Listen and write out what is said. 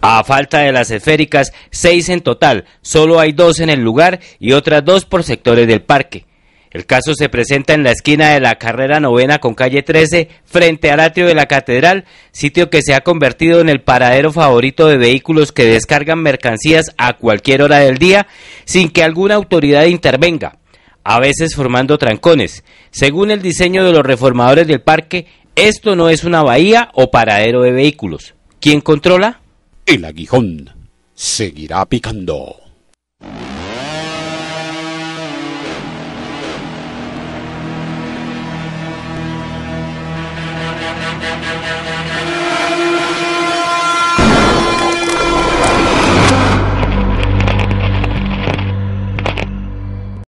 A falta de las esféricas, 6 en total, solo hay 2 en el lugar y otras 2 por sectores del parque. El caso se presenta en la esquina de la carrera 9ª con calle 13, frente al atrio de la catedral, sitio que se ha convertido en el paradero favorito de vehículos que descargan mercancías a cualquier hora del día sin que alguna autoridad intervenga, a veces formando trancones. Según el diseño de los reformadores del parque, esto no es una bahía o paradero de vehículos. ¿Quién controla? El aguijón seguirá picando.